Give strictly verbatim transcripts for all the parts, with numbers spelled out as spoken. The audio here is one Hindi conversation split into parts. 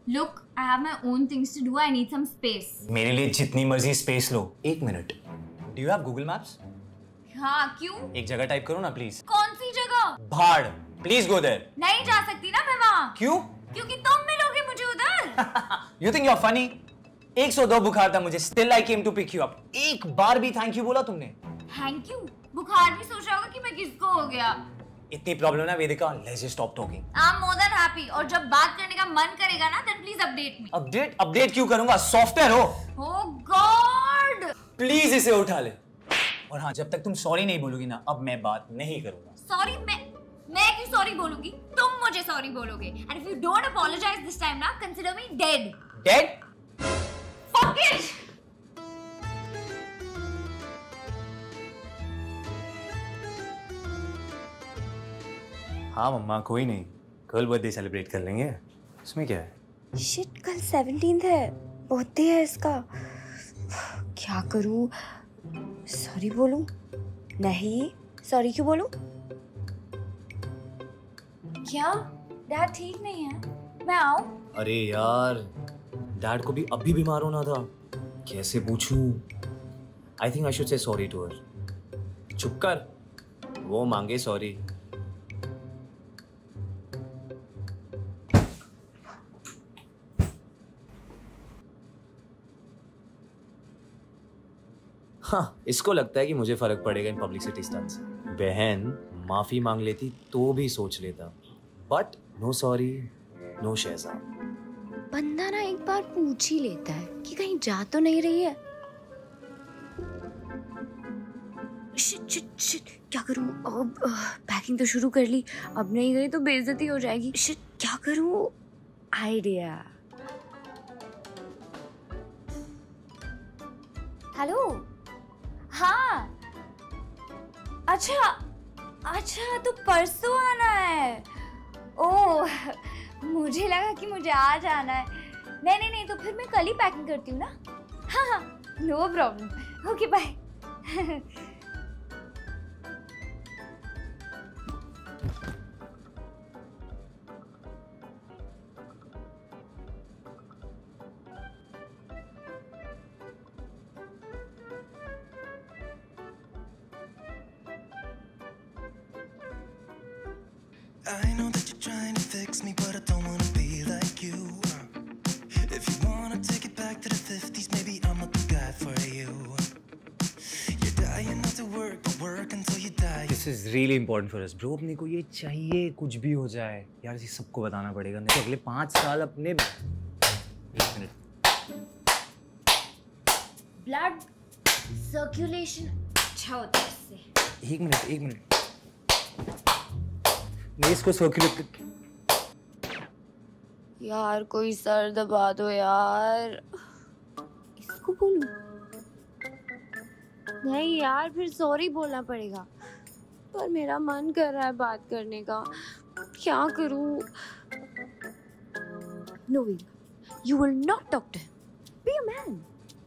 Look, I have my own things to do. I need some space. मेरे लिए जितनी मर्जी स्पेस लो। एक minute. Do you have Google Maps? हाँ, क्यों? एक जगह टाइप करो ना प्लीज। कौन सी जगह? भाड़। Please go there. नहीं जा सकती ना मैं वहाँ। क्यों? क्योंकि तुम मिलोगे मुझे उधर। You think you're funny? एक सौ दो बुखार था मुझे। Still I came to pick you up. एक बार भी थैंक यू बोला तुमने? Thank you? बुखार भी सोच रहा होगा कि मैं किसको हो गया। इतनी प्रॉब्लम ना वेदिका, let's just stop talking. I'm more than happy. और जब बात करने का मन करेगा ना, then please update me. Update update क्यों करूंगा? सॉफ्टवेयर हो। Oh God! प्लीज इसे उठा ले। और हाँ, जब तक तुम सॉरी नहीं बोलोगी ना, अब मैं बात नहीं करूंगा। सॉरी मैं मैं क्यों सॉरी बोलूंगी? तुम मुझे सॉरी बोलोगे। And if you don't apologize this time ना, consider me dead. Dead? Fuck it! हाँ मम्मा, कोई नहीं, कल बर्थडे सेलिब्रेट कर लेंगे। इसमें क्या है? शिट, कल सेवनटीन्थ है, बर्थडे है इसका। क्या करूं? सॉरी बोलूं? नहीं, सॉरी क्यों बोलूं? क्या? डैड ठीक नहीं है? मैं आऊं? अरे यार, डैड को भी अभी बीमार होना था। कैसे पूछूं? I think I should say sorry to her. चुप कर, वो मांगे सॉरी। हाँ, इसको लगता है कि मुझे फर्क पड़ेगा इन पब्लिसिटी स्टंट से। बहन माफी मांग लेती तो भी सोच लेता, but no sorry, no Shahzad. बंदा ना एक बार पूछ ही लेता है कि कहीं जा तो नहीं रही है। शिट शिट शिट, क्या करूं? अब पैकिंग तो शुरू कर ली, अब नहीं गई तो बेइज्जती हो जाएगी। शिट, क्या करूं? आइडिया। हेलो। हाँ। अच्छा अच्छा, तो परसों आना है। ओह, मुझे लगा कि मुझे आज आना है। नहीं नहीं नहीं, तो फिर मैं कल ही पैकिंग करती हूँ ना। हाँ हाँ, no problem. Okay bye. I know that you're trying to fix me, but I don't wanna be like you. If you wanna take it back to the fifties, maybe I'm not the guy for you. You're dying not to work, but work until you die. This is really important for us, bro. अपने को ये चाहिए, कुछ भी हो जाए यार, इसे सबको बताना पड़ेगा, नहीं तो अगले पाँच साल अपने। एक मिनट। ब्लड सर्कुलेशन अच्छा होता है इससे। एक मिनट एक मिनट नहीं, इसको सर्कुलेट। यार कोई सर दबा दो यार। इसको बोलूं? नहीं यार, फिर सॉरी बोलना पड़ेगा। पर मेरा मन कर रहा है बात करने का, क्या करूं? No way, you will not talk to him. Be a man.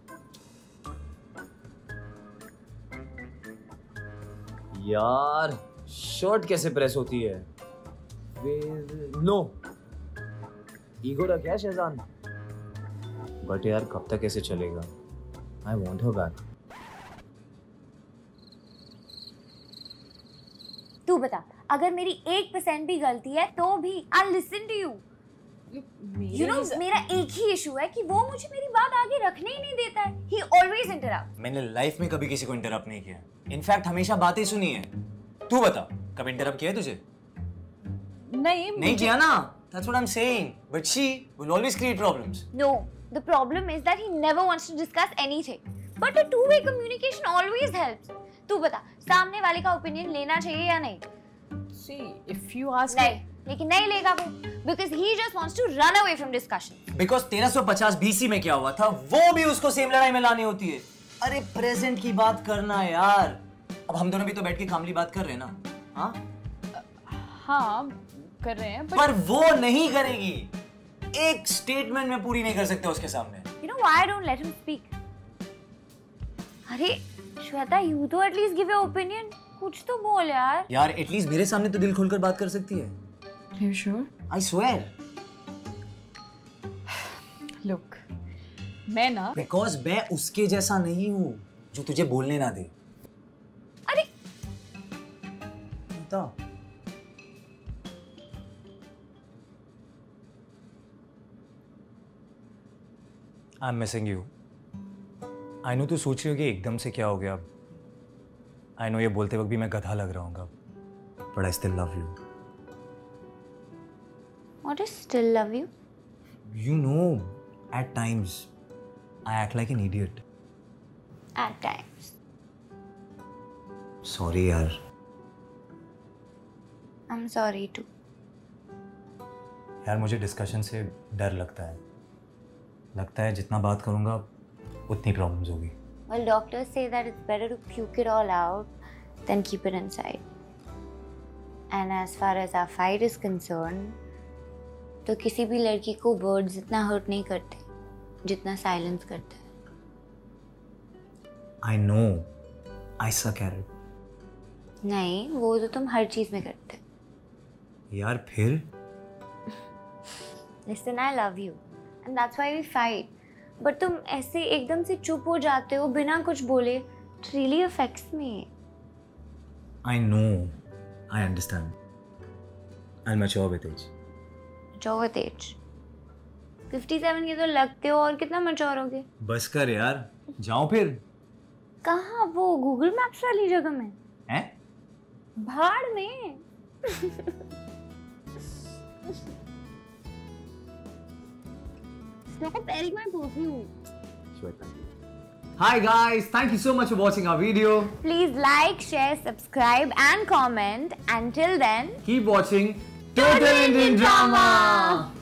यार शर्ट कैसे प्रेस होती है? नो ईगो रख है शहजाद। बट यार कब तक ऐसे चलेगा? I want her back. तू बता, अगर मेरी एक परसेंट भी गलती है तो भी I listen to you. You know, मेरा एक ही इशू है कि वो मुझे मेरी बात आगे रखने ही नहीं देता है। He always interrupt. मैंने लाइफ में कभी किसी को इंटरप्ट नहीं किया। इनफैक्ट हमेशा बातें सुनी है। तू बता, कब इंटरप्ट किया है तुझे? नहीं नहीं किया ना। That's what I'm saying. But she will always create problems. No, the problem is that he never wants to discuss anything. But a two-way communication always helps. तू बता, सामने वाले का ओपिनियन लेना चाहिए या नहीं? See, if you ask नहीं, लेकिन नहीं लेगा वो, because he just wants to run away from discussion. Because तेरह सौ पचास बीसी में क्या हुआ था, वो भी उसको सेम लड़ाई में लानी होती है। अरे प्रेजेंट की बात करना यार। अब हम दोनों भी तो बैठ के कामली बात कर रहे हैं ना? हाँ? हाँ, कर रहे हैं। But... पर वो नहीं करेगी। एक स्टेटमेंट में पूरी नहीं कर सकते उसके सामने। You know why I don't let him speak? अरे श्वेता, you तो at least give your opinion. कुछ तो बोल यार। यार एटलीस्ट मेरे सामने तो दिल खोलकर बात कर सकती है। You sure? I swear. Look, मैं ना बिकॉज मैं उसके जैसा नहीं हूं जो तुझे बोलने ना दे। अरे बता। I am missing you. I know तू सोच रही होगी एकदम से क्या हो गया। आई नो ये बोलते वक्त भी मैं गधा लग रहा हूँ, but I still love you. What is still love you? You know, at times, I act like an idiot. At times. Sorry यार। I'm sorry too. यार मुझे डिस्कशन से डर लगता है। लगता है जितना बात करूँगा उतनी प्रॉब्लम्स होगी। Well, doctors say that it's better to puke it all out than keep it inside. And as far as our fight is concerned, तो किसी भी लड़की को वर्ड्स इतना हर्ट नहीं करते जितना साइलेंस करते हैं। I know, I suck at it. नहीं, वो तो तुम हर चीज में करते। यार फिर? Listen, I love you, and that's why we fight. But तुम ऐसे एकदम से चुप हो जाते हो बिना कुछ बोले. It really affects me. I know, I understand. I'll mature with age. Mature with age. fifty-seven के तो लगते हो और कितना mature होगे? बस कर यार, जाओ फिर। कहाँ? वो गूगल मैप्स वाली जगह में? हैं? भाड़ में। Stop airing my perfume. Hi guys, thank you so much for watching our video. Please like, share, subscribe and comment. Until then, Keep watching Total Indian Drama.